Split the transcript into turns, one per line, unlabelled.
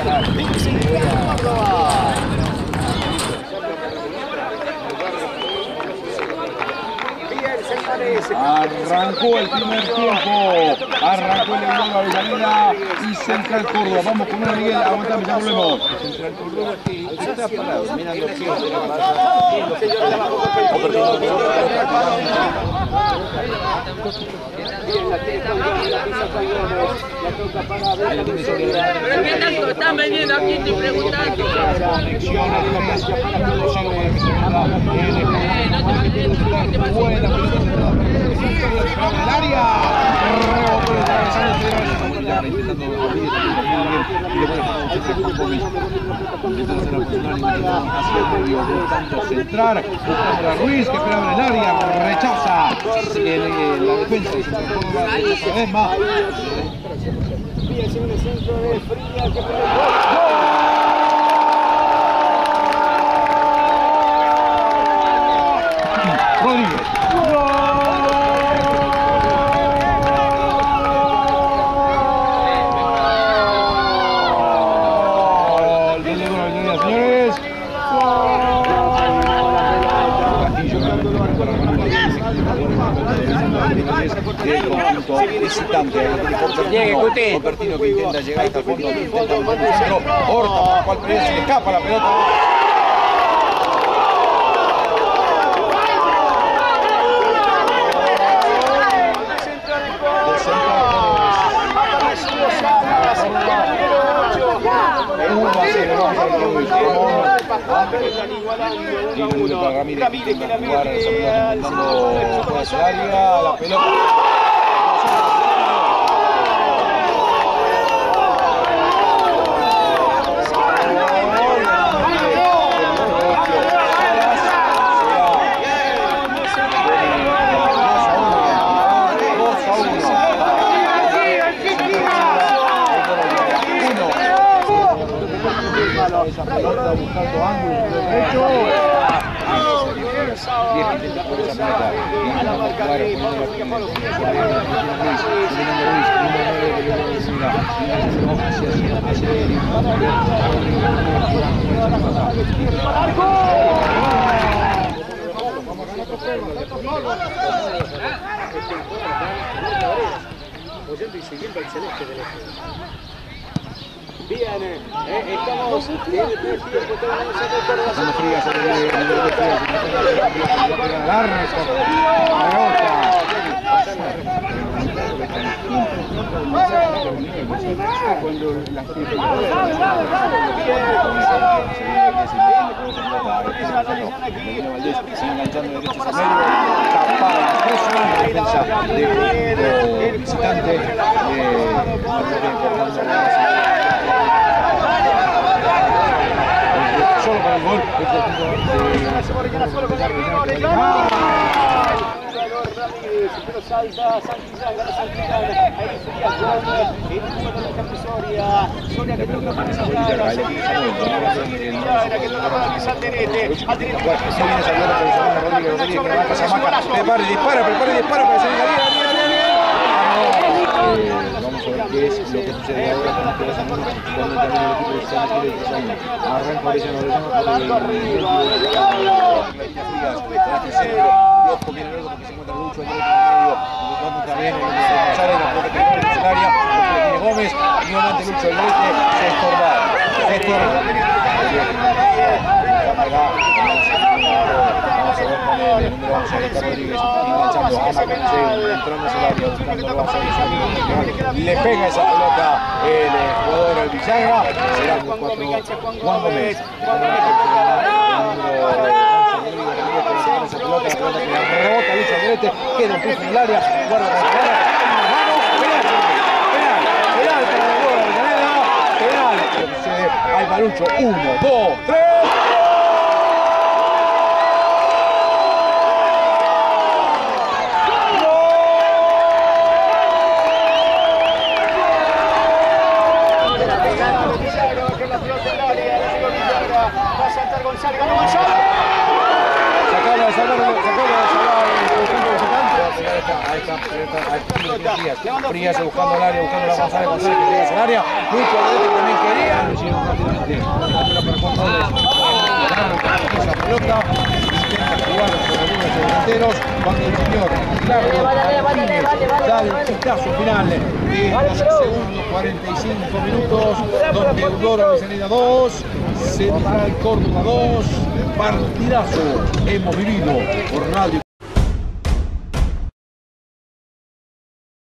Arrancó el primer tiempo, arrancó el Eulogio Avellaneda y Central Córdoba. Vamos con una, Miguel, aguantame, ya volvemos.
Central Córdoba que está parado, mirando qué es lo que pasa.
¿Pero qué tanto están vendiendo aquí? Estoy preguntando.
Centrar, buscando a Ruiz que esperaba en el área, rechaza la defensa de Central Córdoba una vez más. Rodríguez. Del conjunto visitante, Convertino que intenta llegar hasta el fondo, intenta buscar el centro, Horta, por cual se le escapa la pelota. Ramírez que la mete al área, la pelota. Esa pelota buscando ángulo derecho. Bien, intenta por esa pelota. Bien, la marca de Bien, estamos en el primer tiempo, estamos frías, cuando las visitante solo para el gol. Solo con pero salta Santillán, gana Santillán, ahí sería Soria que toca para Santillán, que toca para Alderete, prepara y dispara para salir la vida. Vamos a ver qué es lo que sucede ahora cuando termina el equipo de San Miguel. Arranca por ella, no le llama Bloco viene luego porque se encuentra Lucho en el medio, buscando también González, la pelota que viene en el área, tiene Gómez, y nuevamente Lucho el Leite, se estorbaron. Vamos a ver con el número 11, Ricardo Rodríguez, enganchando a Macanceo, entrando en el área, buscando a le pega esa pelota el jugador el Villagra, será el 4, Juan Gómez. Esa pelota que la rebota Lucho Alderete, queda un piso en el área, guarda con la pelota, penal para el gol de Avellaneda, penal, que sucede al Barucho, 1, 2, 3. Va a saltar González, ganó González. Sacalo, el conjunto visitante. Ahí está. Frías buscando el área, buscando la González que llega al área. Lucho Alderete también quería. Lo hicieron rápidamente. Esa pelota. Intenta jugar con algunos delanteros. Cuando el señor da el pitazo final de segundos 45 minutos. Donde Eudoro Avellaneda 2. Central Córdoba 2. Partidazo hemos vivido por Radio